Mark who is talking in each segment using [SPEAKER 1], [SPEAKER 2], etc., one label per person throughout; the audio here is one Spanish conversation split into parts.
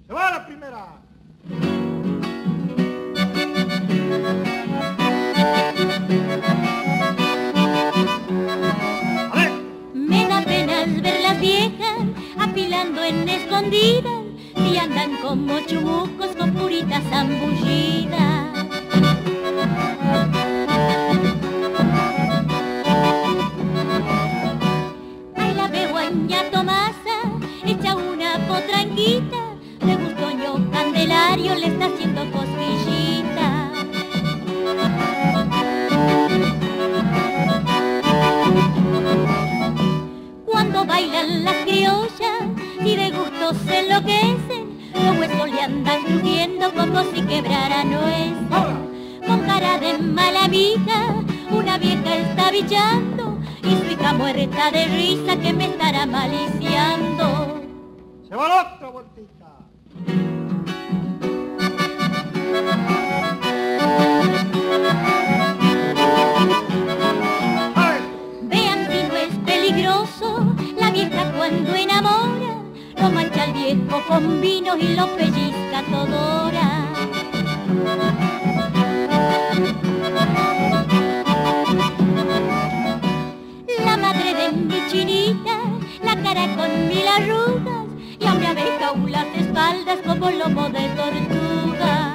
[SPEAKER 1] Se va la primera.
[SPEAKER 2] Me da penas ver las viejas afilando en escondidas y andan como chumucos con puritas zambullidas. Ahí la veo a ña Tomasa, echa una potranquita, de gustoño Candelario le está haciendo cosquillita. Cuando bailan las criollas y de gusto se enloquecen, los huesos le andan crujiendo como si quebrara nuez. Con cara de mala amiga, una vieja está bichando y su hija muerta de risa que me estará maliciando.
[SPEAKER 1] Se va la otra vueltita.
[SPEAKER 2] Vean si no es peligroso, la vieja cuando enamora, lo mancha al viejo con vino y lo pellizca todora. La madre de mi chinita, la cara con 1000 arrugas, y a una abeja las espaldas como lomo de tortuga.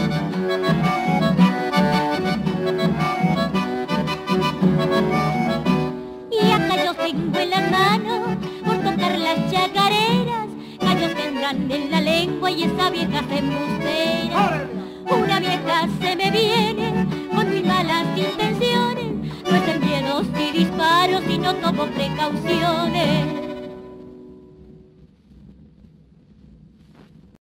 [SPEAKER 2] Y a callos tengo en las manos por tocar las chacareras, callos tendrán en la lengua y esa vieja se embustera. Una vieja se me viene con muy malas intenciones, no es en miedos ni disparos y no tomo precaución.